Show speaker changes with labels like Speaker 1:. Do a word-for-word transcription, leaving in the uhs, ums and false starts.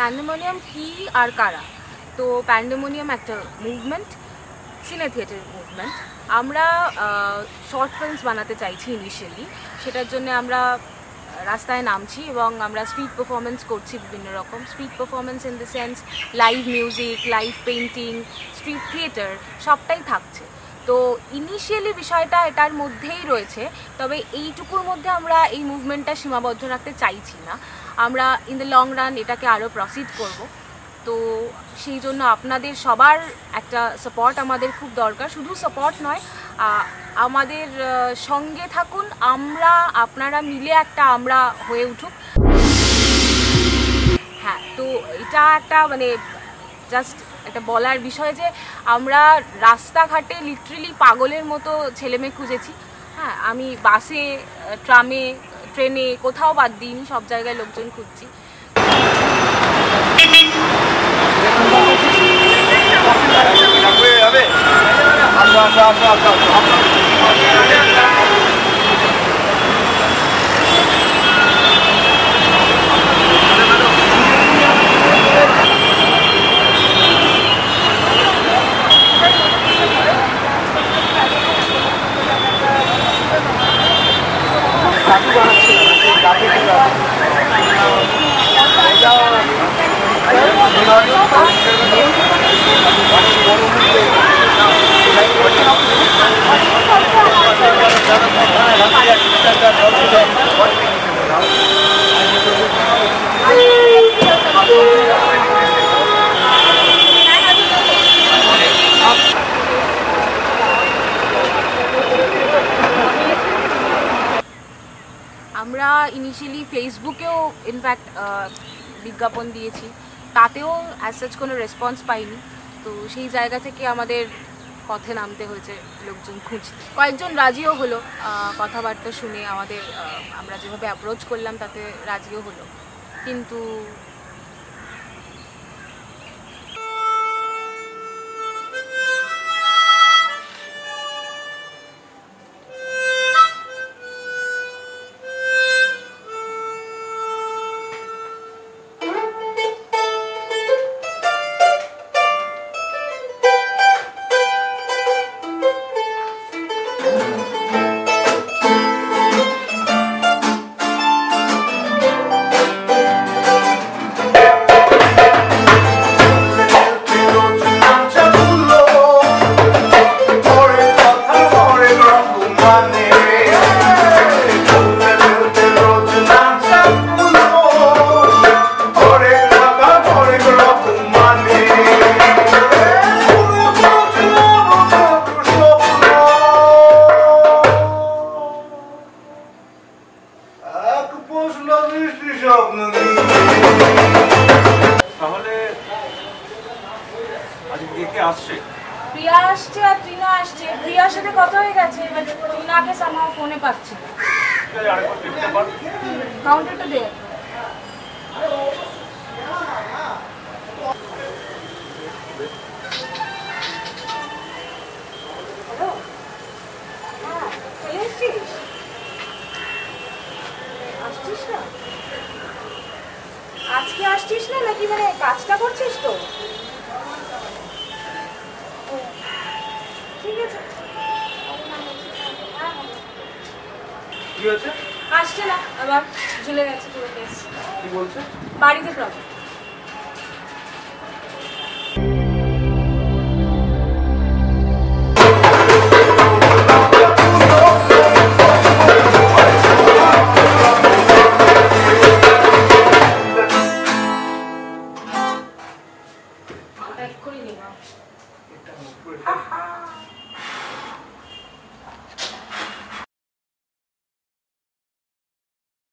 Speaker 1: Pandemonium কি আর কারা? তো প্যান্ডেমোনিয়াম একটা মুভমেন্ট, সিনে থিয়েটার মুভমেন্ট। আমরা শর্ট ফিল্মস বানাতে চাইছি ইনিশিয়ালি, সেটার জন্য আমরা রাস্তায় নামছি এবং আমরা স্ট্রিট পারফরমেন্স করছি, বিভিন্ন রকম street performance in the sense live music, live painting, street theatre সবটাই থাকছে। তো ইনিশিয়ালি বিষয়টা এটার মধ্যেই রয়েছে, তবে এইটুকুর মধ্যে আমরা এই মুভমেন্টটা সীমাবদ্ধ রাখতে চাইছি না। আমরা ইন দ্য লং রান এটাকে আরও প্রসিড করব। তো সেই জন্য আপনাদের সবার একটা সাপোর্ট আমাদের খুব দরকার। শুধু সাপোর্ট নয়, আমাদের সঙ্গে থাকুন, আমরা আপনারা মিলে একটা আমরা হয়ে উঠুক। হ্যাঁ, তো এটা একটা মানে জাস্ট একটা বলার বিষয় যে আমরা রাস্তাঘাটে লিটারেলি পাগলের মতো ছেলেমেয়ে খুঁজেছি। হ্যাঁ, আমি বাসে, ট্রামে, ট্রেনে কোথাও বাদ দিইনি, সব জায়গায় লোকজন খুঁজছি। আমরা ইনিশিয়ালি ফেসবুকেও ইনফ্যাক্ট বিজ্ঞাপন দিয়েছি, তাতেও অ্যাজ সাচ কোনো রেসপন্স পাইনি। তো সেই জায়গা থেকে আমাদের পথে নামতে হয়েছে লোকজন খুঁজতে। কয়েকজন রাজিও হলো, কথাবার্তা শুনে আমাদের আমরা যেভাবে অ্যাপ্রোচ করলাম তাতে রাজিও হলো, কিন্তু প্রিয়া আসছে আর ত্রিনা আসছে। প্রিয়ার সাথে কথা হয়ে গেছে, এবার ত্রিনাকে সামহাও ফোনে পাচ্ছি না। কাউন্টারটা দে। আসছিস না আজকে? আসছিস না নাকি মানে কাজটা করছিস? তো ঠিক আছে,
Speaker 2: কি হয়েছে?
Speaker 1: আসছে না, আবার ঝুলে গেছে পুরো কেস।
Speaker 2: কি বলছে?
Speaker 1: বাড়িতে প্রবলেম।